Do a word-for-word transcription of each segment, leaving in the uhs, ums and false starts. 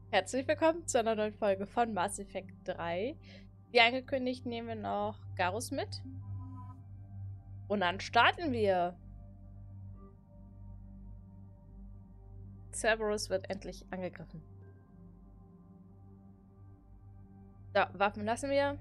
Herzlich willkommen zu einer neuen Folge von Mass Effect drei. Wie angekündigt nehmen wir noch Garrus mit. Und dann starten wir. Cerberus wird endlich angegriffen. So, Waffen lassen wir.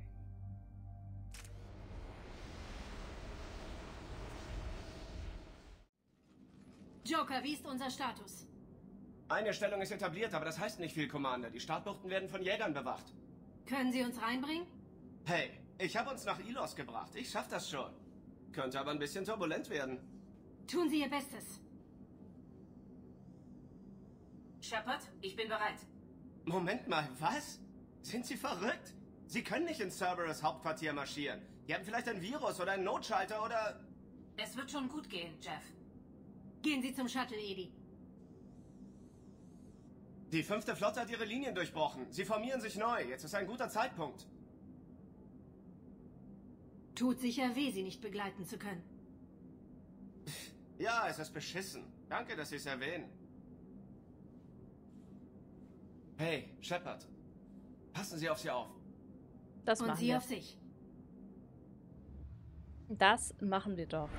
Joker, wie ist unser Status? Eine Stellung ist etabliert, aber das heißt nicht viel, Commander. Die Startbuchten werden von Jägern bewacht. Können Sie uns reinbringen? Hey, ich habe uns nach Ilos gebracht. Ich schaff das schon. Könnte aber ein bisschen turbulent werden. Tun Sie Ihr Bestes. Shepard, ich bin bereit. Moment mal, was? Sind Sie verrückt? Sie können nicht in Cerberus Hauptquartier marschieren. Die haben vielleicht ein Virus oder einen Notschalter oder... Es wird schon gut gehen, Jeff. Gehen Sie zum Shuttle, Edi. Die fünfte Flotte hat ihre Linien durchbrochen. Sie formieren sich neu. Jetzt ist ein guter Zeitpunkt. Tut sicher weh, Sie nicht begleiten zu können. Ja, es ist beschissen. Danke, dass Sie es erwähnen. Hey, Shepard. Passen Sie auf Sie auf. Das Und machen Sie wir. auf sich. Das machen wir doch.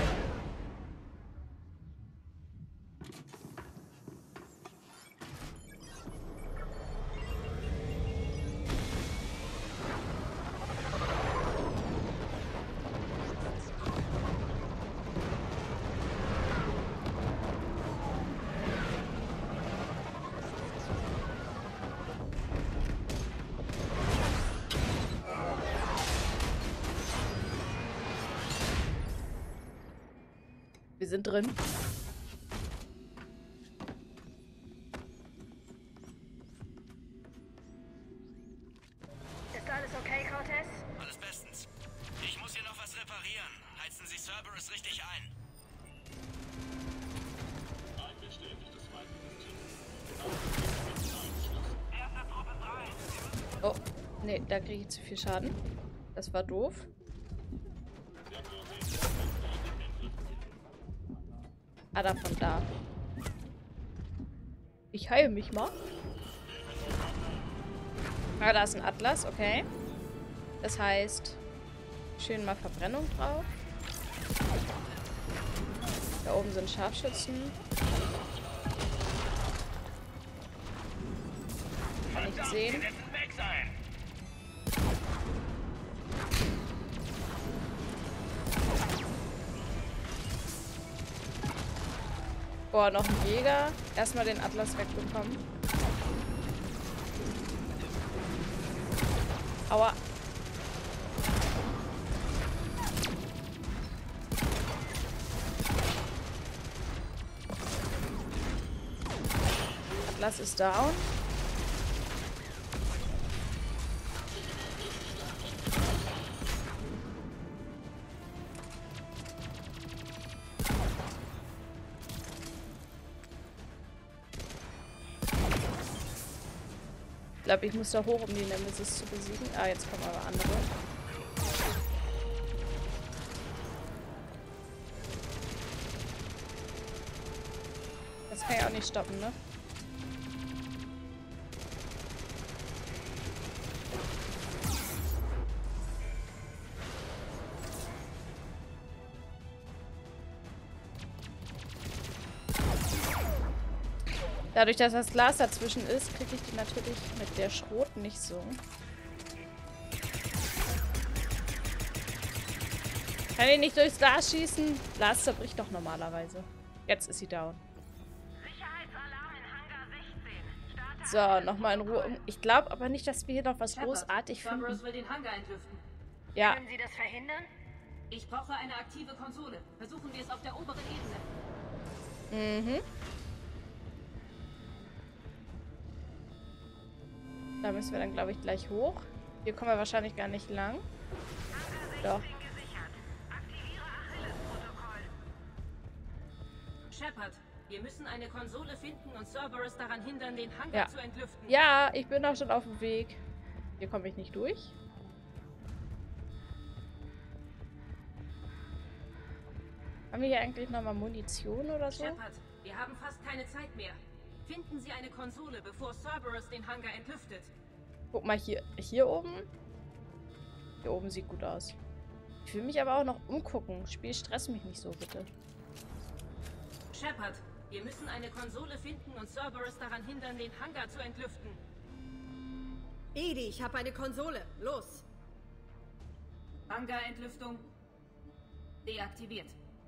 Wir sind drin. Ist alles okay, Cortez? Alles bestens. Ich muss hier noch was reparieren. Heizen Sie Cerberus richtig ein. Oh, nee, da kriege ich zu viel Schaden. Das war doof. Ah, da von da. Ich heile mich mal. Ah, da ist ein Atlas, okay. Das heißt, schön mal Verbrennung drauf. Da oben sind Scharfschützen. Kann ich sehen. Boah, noch ein Jäger. Erstmal den Atlas wegbekommen. Aua. Atlas ist down. Ich glaube, ich muss da hoch, um die Nemesis zu besiegen. Ah, jetzt kommen aber andere. Das kann ich auch nicht stoppen, ne? Dadurch, dass das Glas dazwischen ist, kriege ich die natürlich mit der Schrot nicht so. Kann ich nicht durchs Glas schießen? Glas zerbricht doch normalerweise. Jetzt ist sie down. Sicherheitsalarm in Hangar sechzehn. Starte So, nochmal in Ruhe. Ich glaube aber nicht, dass wir hier noch was Shepard, großartig Cerberus finden. will den Hangar entlüften. Ja, Können Sie das verhindern? Ich brauche eine aktive Konsole. Versuchen wir es auf der oberen Ebene. mhm. Da müssen wir dann, glaube ich, gleich hoch. Hier kommen wir wahrscheinlich gar nicht lang. Doch. Hangar sechzehn gesichert. Aktiviere Achilles-Protokoll. Shepard, wir müssen eine Konsole finden und Cerberus daran hindern, den Hangar Ja. zu entlüften. Ja, ich bin auch schon auf dem Weg. Hier komme ich nicht durch. Haben wir hier eigentlich nochmal Munition oder so? Shepard, wir haben fast keine Zeit mehr. Finden Sie eine Konsole, bevor Cerberus den Hangar entlüftet. Guck mal hier, hier oben. Hier oben sieht gut aus. Ich will mich aber auch noch umgucken. Spiel, stress mich nicht so, bitte. Shepard, wir müssen eine Konsole finden und Cerberus daran hindern, den Hangar zu entlüften. Edie, ich habe eine Konsole. Los. Hangar-Entlüftung deaktiviert.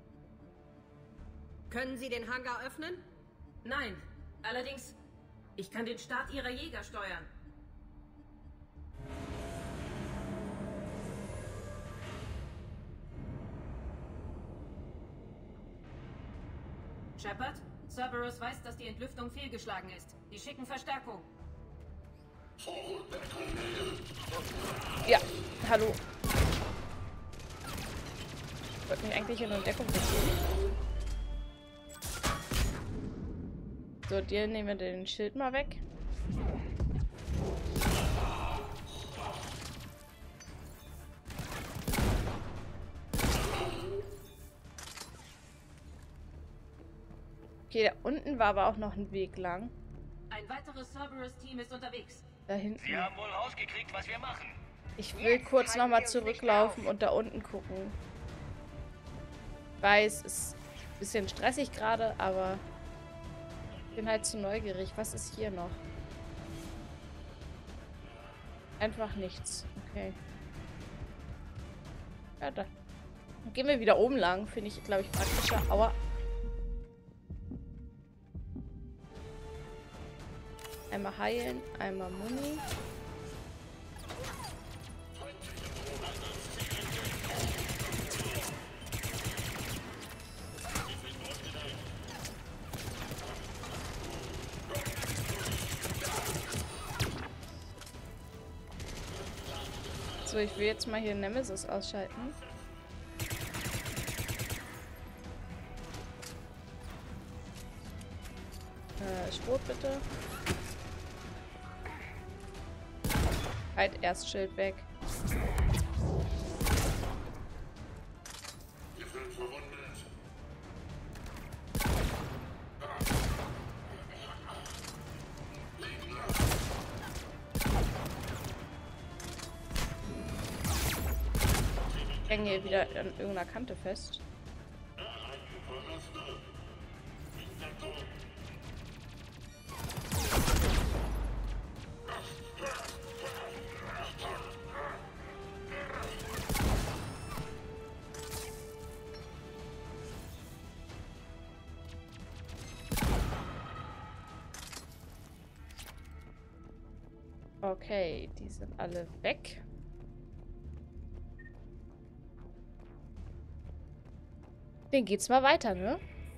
Können Sie den Hangar öffnen? Nein, allerdings, ich kann den Start Ihrer Jäger steuern. Shepard, Cerberus weiß, dass die Entlüftung fehlgeschlagen ist. Die schicken Verstärkung. Ja, hallo. Ich wollte mich eigentlich in Entdeckung beziehen. So, dir nehmen wir den Schild mal weg. Okay, da unten war aber auch noch ein Weg lang. Ein weiteres Cerberus-Team ist unterwegs. Da hinten. Sie haben wohl rausgekriegt, was wir machen. Ich will kurz nochmal zurücklaufen und da unten gucken. Ich weiß, es ist ein bisschen stressig gerade, aber ich bin halt zu neugierig. Was ist hier noch? Einfach nichts. Okay. Ja, da. Dann gehen wir wieder oben lang. Finde ich, glaube ich, praktischer. Aua. Einmal heilen, einmal Muni. So, ich will jetzt mal hier Nemesis ausschalten. Äh, Schrot bitte. Halt erst Schild weg. Ich hänge hier wieder an irgendeiner Kante fest. Okay, die sind alle weg. Dann geht's mal weiter, ne?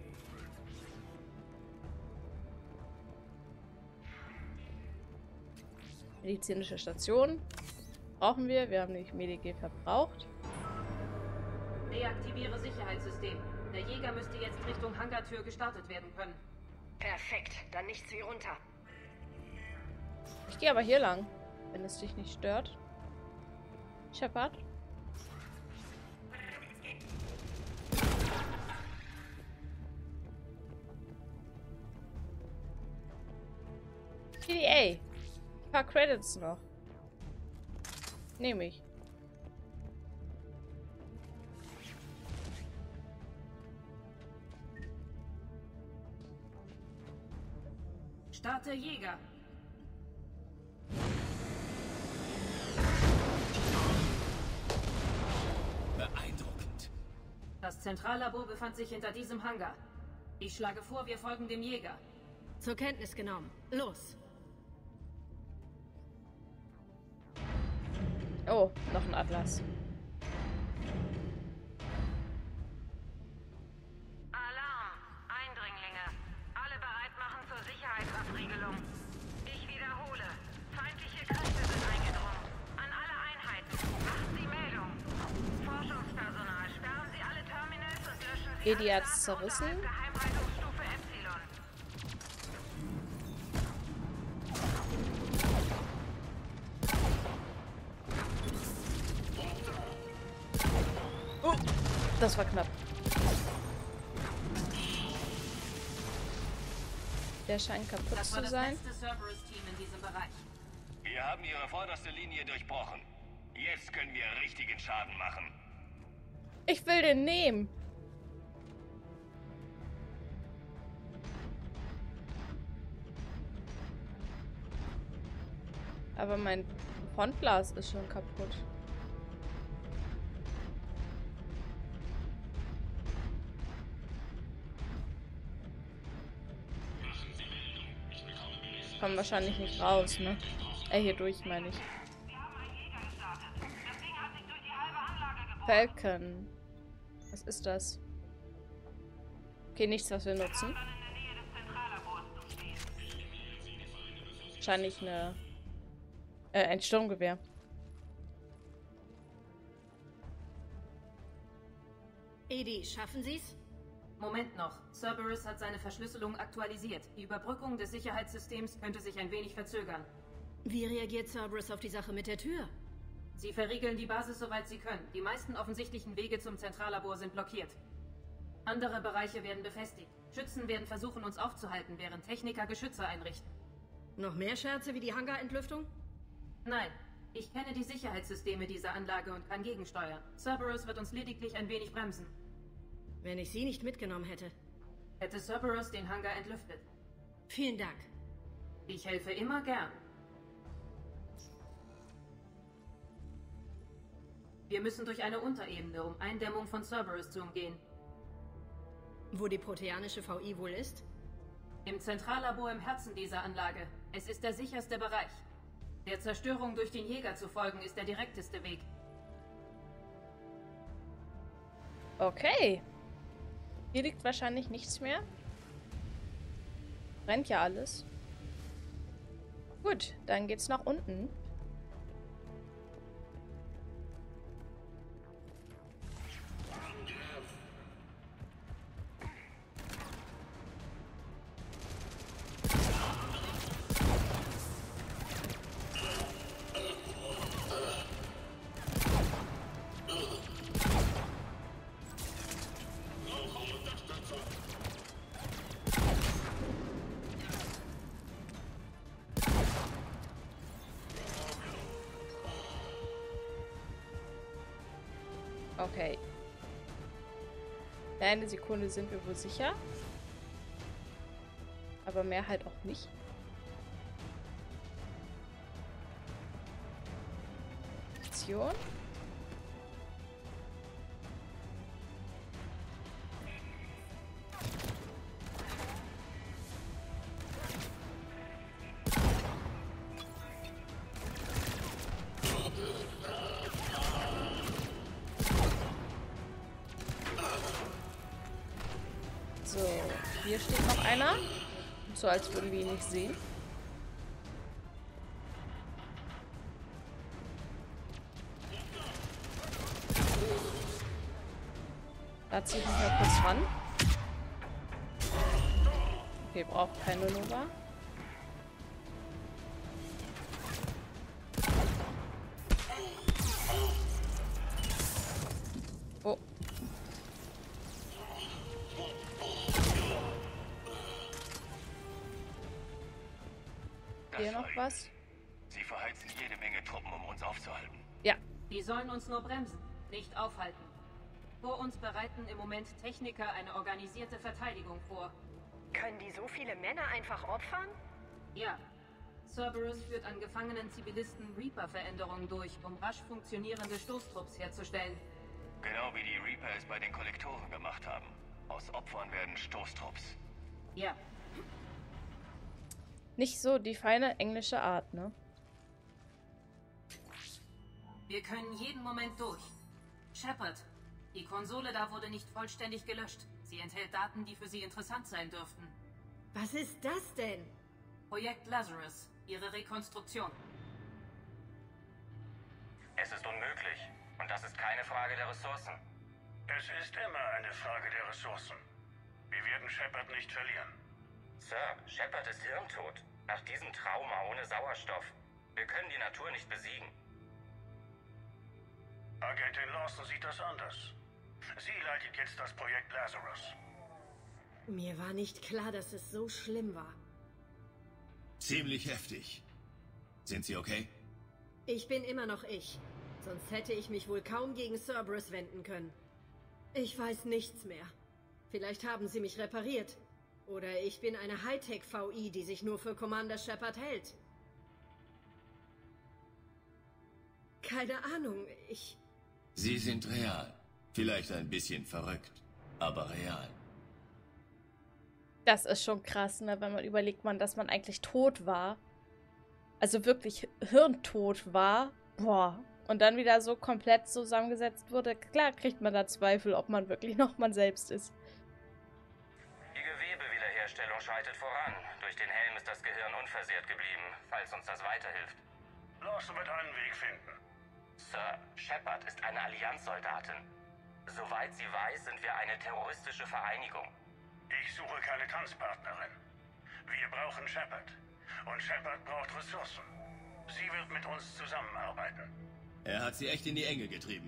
Medizinische Station. Brauchen wir. Wir haben nämlich Medigel verbraucht. Deaktiviere Sicherheitssystem. Der Jäger müsste jetzt Richtung Hangartür gestartet werden können. Perfekt, dann nichts wie runter. Ich gehe aber hier lang, wenn es dich nicht stört. Shepard? P D A. Ein paar Credits noch. Nehme ich. Starte Jäger. Beeindruckend. Das Zentrallabor befand sich hinter diesem Hangar. Ich schlage vor, wir folgen dem Jäger. Zur Kenntnis genommen. Los. Oh, noch ein Atlas. Alarm! Eindringlinge. Alle bereit machen zur Sicherheitsabriegelung. Ich wiederhole. Feindliche Kräfte sind eingedrungen. An alle Einheiten. Machen Sie Meldung. Forschungspersonal. Sperren Sie alle Terminals und löschen Sie Edi alle hat's Daten zerrissen. unterhalb Geheimhaltungsstufe Epsilon. Oh, das war knapp. Der Der scheint kaputt Das war zu das sein. letzte Cerberus-Team in diesem Bereich. Wir haben ihre vorderste Linie durchbrochen. Jetzt können wir richtigen Schaden machen. Ich will den nehmen. Aber mein Frontglas ist schon kaputt. Ich komme wahrscheinlich nicht raus, ne? Äh, hier durch, meine ich. Falcon. Was ist das? Okay, nichts, was wir nutzen. Wahrscheinlich eine... Äh, ein Sturmgewehr. Edie, schaffen Sie's? Moment noch. Cerberus hat seine Verschlüsselung aktualisiert. Die Überbrückung des Sicherheitssystems könnte sich ein wenig verzögern. Wie reagiert Cerberus auf die Sache mit der Tür? Sie verriegeln die Basis, soweit sie können. Die meisten offensichtlichen Wege zum Zentrallabor sind blockiert. Andere Bereiche werden befestigt. Schützen werden versuchen, uns aufzuhalten, während Techniker Geschütze einrichten. Noch mehr Scherze wie die Hangarentlüftung? Nein. Ich kenne die Sicherheitssysteme dieser Anlage und kann gegensteuern. Cerberus wird uns lediglich ein wenig bremsen. Wenn ich sie nicht mitgenommen hätte. Hätte Cerberus den Hangar entlüftet. Vielen Dank. Ich helfe immer gern. Wir müssen durch eine Unterebene, um Eindämmung von Cerberus zu umgehen. Wo die proteanische V I wohl ist? Im Zentrallabor im Herzen dieser Anlage. Es ist der sicherste Bereich. Der Zerstörung durch den Jäger zu folgen, ist der direkteste Weg. Okay. Hier liegt wahrscheinlich nichts mehr. Brennt ja alles. Gut, dann geht's nach unten. Okay. Für eine Sekunde sind wir wohl sicher. Aber mehr halt auch nicht. Aktion. So, hier steht noch einer. So, als würden wir ihn nicht sehen. Da ziehe ich mich mal kurz ran. Okay, braucht keine Nova. Oh. Hier noch was? Sie verheizen jede Menge Truppen, um uns aufzuhalten. Ja. Die sollen uns nur bremsen, nicht aufhalten. Vor uns bereiten im Moment Techniker eine organisierte Verteidigung vor. Können die so viele Männer einfach opfern? Ja. Cerberus führt an gefangenen Zivilisten Reaper-Veränderungen durch, um rasch funktionierende Stoßtrupps herzustellen. Genau wie die Reaper es bei den Kollektoren gemacht haben. Aus Opfern werden Stoßtrupps. Ja. Nicht so die feine englische Art, ne? Wir können jeden Moment durch. Shepard, die Konsole da wurde nicht vollständig gelöscht. Sie enthält Daten, die für Sie interessant sein dürften. Was ist das denn? Projekt Lazarus, Ihre Rekonstruktion. Es ist unmöglich. Und das ist keine Frage der Ressourcen. Es ist immer eine Frage der Ressourcen. Wir werden Shepard nicht verlieren. Sir, Shepard ist hirntot. Nach diesem Trauma ohne Sauerstoff. Wir können die Natur nicht besiegen. Agentin Lawson sieht das anders. Sie leitet jetzt das Projekt Lazarus. Mir war nicht klar, dass es so schlimm war. Ziemlich heftig. Sind Sie okay? Ich bin immer noch ich. Sonst hätte ich mich wohl kaum gegen Cerberus wenden können. Ich weiß nichts mehr. Vielleicht haben sie mich repariert. Oder ich bin eine Hightech-V I, die sich nur für Commander Shepard hält. Keine Ahnung, ich... Sie sind real. Vielleicht ein bisschen verrückt, aber real. Das ist schon krass, ne? Wenn man überlegt, man, dass man eigentlich tot war. Also wirklich hirntot war. Boah. Und dann wieder so komplett zusammengesetzt wurde. Klar kriegt man da Zweifel, ob man wirklich noch man selbst ist. Die Gewebewiederherstellung schreitet voran. Durch den Helm ist das Gehirn unversehrt geblieben, falls uns das weiterhilft. Lawson wird einen Weg finden. Sir, Shepard ist eine Allianzsoldatin. Soweit sie weiß, sind wir eine terroristische Vereinigung. Ich suche keine Tanzpartnerin. Wir brauchen Shepard. Und Shepard braucht Ressourcen. Sie wird mit uns zusammenarbeiten. Er hat sie echt in die Enge getrieben.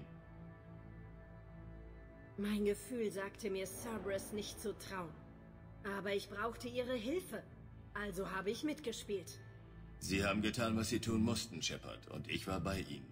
Mein Gefühl sagte mir, Cerberus nicht zu trauen. Aber ich brauchte ihre Hilfe. Also habe ich mitgespielt. Sie haben getan, was Sie tun mussten, Shepard. Und ich war bei Ihnen.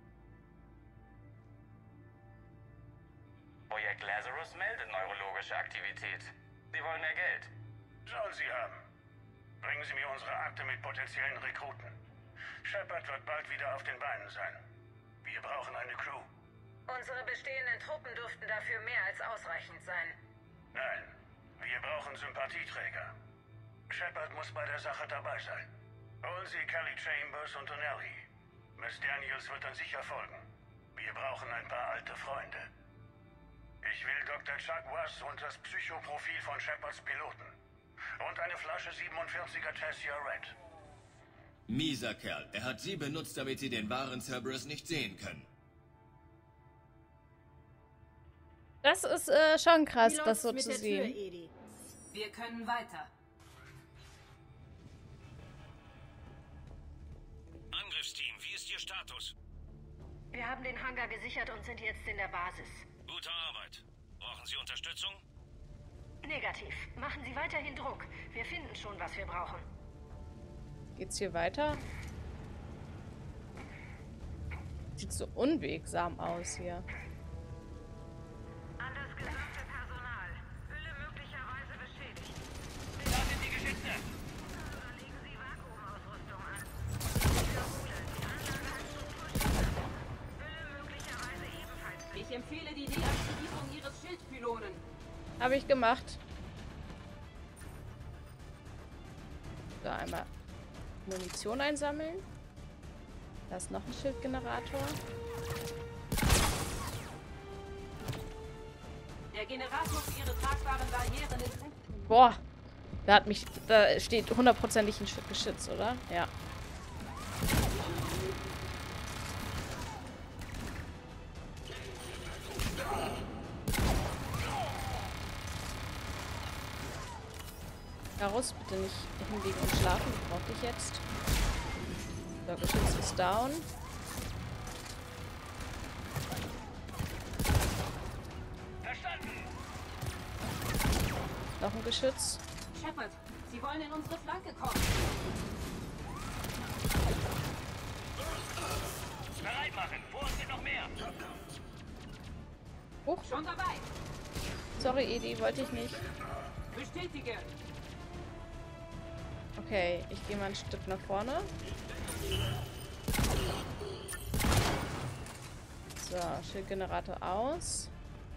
Projekt Lazarus meldet neurologische Aktivität. Sie wollen mehr Geld. Sollen Sie haben. Bringen Sie mir unsere Akte mit potenziellen Rekruten. Shepard wird bald wieder auf den Beinen sein. Wir brauchen eine Crew. Unsere bestehenden Truppen dürften dafür mehr als ausreichend sein. Nein, wir brauchen Sympathieträger. Shepard muss bei der Sache dabei sein. Holen Sie Kelly Chambers und O'Neill. Miss Daniels wird dann sicher folgen. Wir brauchen ein paar alte Freunde. Ich will Doktor Chuck Wass und das Psychoprofil von Shepards Piloten. Und eine Flasche siebenundvierziger Tessia Red. Mieser Kerl. Er hat Sie benutzt, damit Sie den wahren Cerberus nicht sehen können. Das ist äh, schon krass, Wie das läuft's so mit zu der sehen. Tür, Edie? Wir können weiter. Angriffsteam, wie ist Ihr Status? Wir haben den Hangar gesichert und sind jetzt in der Basis. Gute Arbeit. Brauchen Sie Unterstützung? Negativ. Machen Sie weiterhin Druck. Wir finden schon, was wir brauchen. Geht's hier weiter? Sieht so unwegsam aus hier. An das gesamte Personal. Hülle möglicherweise beschädigt. Da sind die Geschütze! Legen Sie Vakuumausrüstung an. Ich wiederhole, die Anlage hat Strukturschäden. Hülle möglicherweise ebenfalls beschädigt. Ich empfehle die Deaktivierung Ihres Schildpylonen. Habe ich gemacht. So, einmal Munition einsammeln. Da ist noch ein Schildgenerator. Der Generator für Ihre tragbaren Barrieren ist... Boah, da hat mich, da steht hundertprozentig ein Geschütz, oder? Ja. Garus, bitte nicht hinlegen und schlafen. Ich brauche dich jetzt. So, Geschütz ist down. Verstanden! Noch ein Geschütz. Shepard, Sie wollen in unsere Flanke kommen. Bereit machen! Vor uns sind noch mehr! Huch, Schon dabei. sorry Edi, wollte ich nicht. Bestätige. Okay, ich gehe mal ein Stück nach vorne. So, Schildgenerator aus.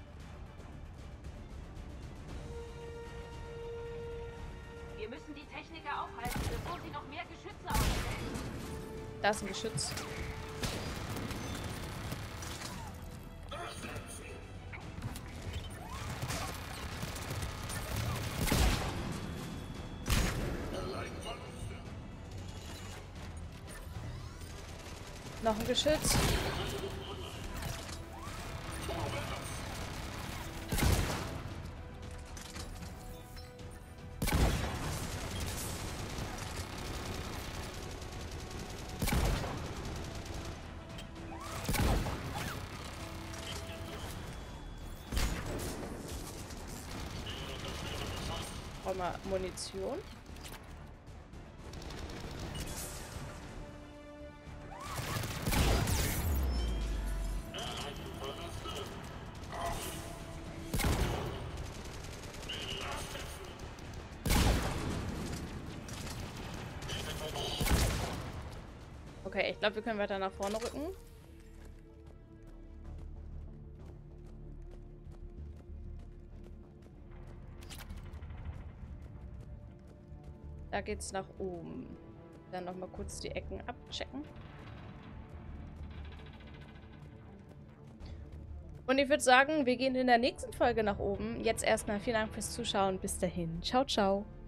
Wir müssen die Techniker aufhalten, bevor sie noch mehr Geschütze aufstellen. Da ist ein Geschütz. Noch ein Geschütz. Brauchen wir Munition. Ich glaube, wir können weiter nach vorne rücken. Da geht's nach oben. Dann nochmal kurz die Ecken abchecken. Und ich würde sagen, wir gehen in der nächsten Folge nach oben. Jetzt erstmal vielen Dank fürs Zuschauen. Bis dahin. Ciao, ciao.